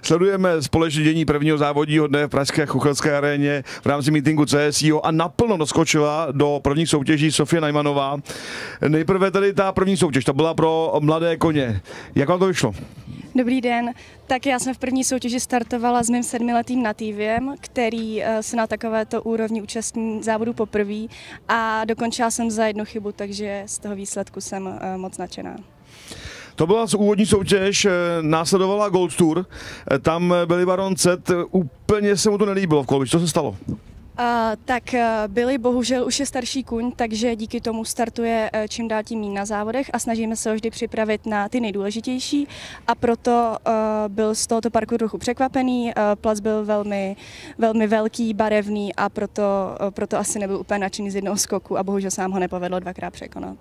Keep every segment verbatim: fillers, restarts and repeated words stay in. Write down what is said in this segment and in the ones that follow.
Sledujeme společně dění prvního závodního dne v pražské Chuchelské aréně v rámci meetingu C S I O a naplno doskočila do prvních soutěží Sofie Najmanová. Nejprve tady ta první soutěž, to byla pro mladé koně. Jak vám to vyšlo? Dobrý den. Tak já jsem v první soutěži startovala s mým sedmiletým natíviem, který se na takovéto úrovni účastní závodu poprvé a dokončila jsem za jednu chybu, takže z toho výsledku jsem moc nadšená. To byla úvodní soutěž, následovala Gold Tour, tam Billy Baron Cet, úplně se mu to nelíbilo v kolbišti, co se stalo? Uh, tak uh, Billy bohužel už je starší kuň, takže díky tomu startuje uh, čím dál tím míň na závodech a snažíme se ho vždy připravit na ty nejdůležitější a proto uh, byl z tohoto parku trochu překvapený, uh, plac byl velmi, velmi velký, barevný a proto, uh, proto asi nebyl úplně nadšený z jednoho skoku a bohužel se nám ho nepovedlo dvakrát překonat.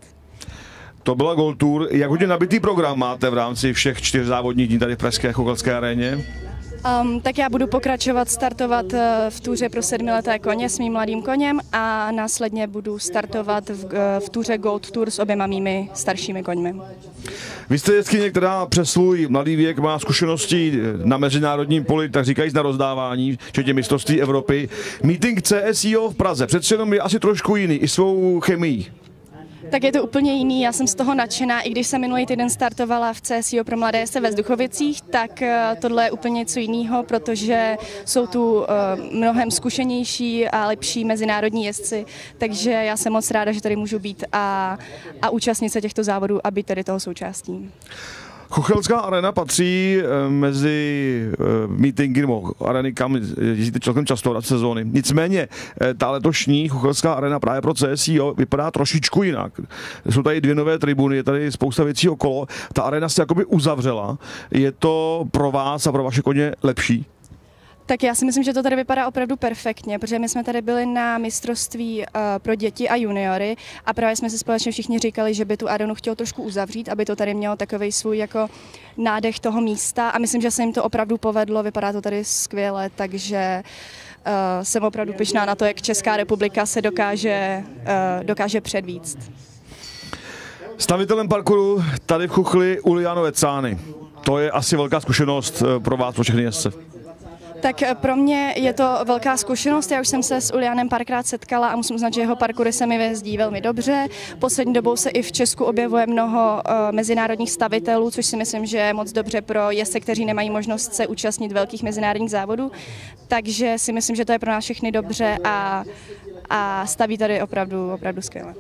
To byla Gold Tour. Jak hodně nabitý program máte v rámci všech čtyř závodních dní tady v pražské Chuchelské aréně? Um, tak já budu pokračovat startovat v túře pro sedmileté koně s mým mladým koněm a následně budu startovat v, v túře Gold Tour s oběma mými staršími koňmi. Vy jste jeskyně, která přes svůj mladý věk má zkušenosti na mezinárodním poli, tak říkajíc na rozdávání, včetně mistrovství Evropy. Meeting C S I O v Praze přece jenom je asi trošku jiný i svou chemií. Tak je to úplně jiný, já jsem z toho nadšená, i když jsem minulý týden startovala v C S I O pro mladé jezdce ve Zduchovicích, tak tohle je úplně něco jiného, protože jsou tu mnohem zkušenější a lepší mezinárodní jezdci, takže já jsem moc ráda, že tady můžu být a, a účastnit se těchto závodů a být tady toho součástí. Chuchelská arena patří mezi meetingy nebo areny, kam jezdíte celkem často v sezóny. Nicméně ta letošní Chuchelská arena právě pro C S I O vypadá trošičku jinak. Jsou tady dvě nové tribuny, je tady spousta věcí okolo. Ta arena se jakoby uzavřela. Je to pro vás a pro vaše koně lepší? Tak já si myslím, že to tady vypadá opravdu perfektně, protože my jsme tady byli na mistrovství uh, pro děti a juniory a právě jsme si společně všichni říkali, že by tu arenu chtěl trošku uzavřít, aby to tady mělo takový svůj jako nádech toho místa a myslím, že se jim to opravdu povedlo, vypadá to tady skvěle, takže uh, jsem opravdu pyšná na to, jak Česká republika se dokáže, uh, dokáže předvíct. Stavitelem parkouru tady v Chuchli Uliano Vecány. To je asi velká zkušenost pro vás, pro všechny jezdce. Tak pro mě je to velká zkušenost, já už jsem se s Ulianem párkrát setkala a musím uznat, že jeho parkoury se mi jezdí velmi dobře. Poslední dobou se i v Česku objevuje mnoho uh, mezinárodních stavitelů, což si myslím, že je moc dobře pro jezdce, kteří nemají možnost se účastnit velkých mezinárodních závodů. Takže si myslím, že to je pro nás všechny dobře a, a staví tady opravdu, opravdu skvěle.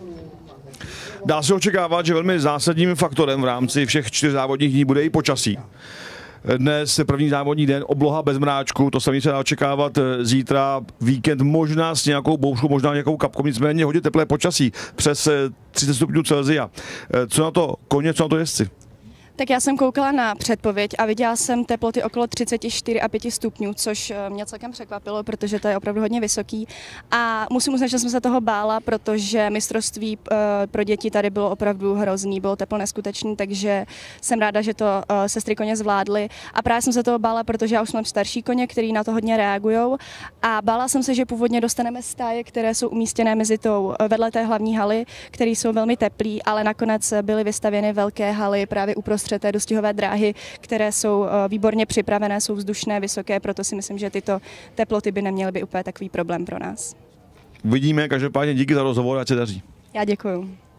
Dá se očekávat, že velmi zásadním faktorem v rámci všech čtyř závodních dní bude i počasí. Dnes první závodní den, obloha bez mráčku, to samé se dá očekávat zítra, víkend možná s nějakou bouřkou, možná nějakou kapkou, nicméně hodně teplé počasí, přes třicet stupňů Celsia. Co na to koně, co na to jezdci? Tak já jsem koukala na předpověď a viděla jsem teploty okolo třicet čtyři a pět stupňů, což mě celkem překvapilo, protože to je opravdu hodně vysoký. A musím uznat, že jsem se toho bála, protože mistrovství pro děti tady bylo opravdu hrozný, bylo teplo neskutečný, takže jsem ráda, že to sestry koně zvládly. A právě jsem se toho bála, protože já už mám starší koně, který na to hodně reagují. A bála jsem se, že původně dostaneme stáje, které jsou umístěné mezi tou vedle té hlavní haly, které jsou velmi teplý, ale nakonec byly vystavěny velké haly právě uprostřed té dostihové dráhy, které jsou výborně připravené, jsou vzdušné, vysoké, proto si myslím, že tyto teploty by neměly být úplně takový problém pro nás. Vidíme, každopádně díky za rozhovor, ať se daří. Já děkuju.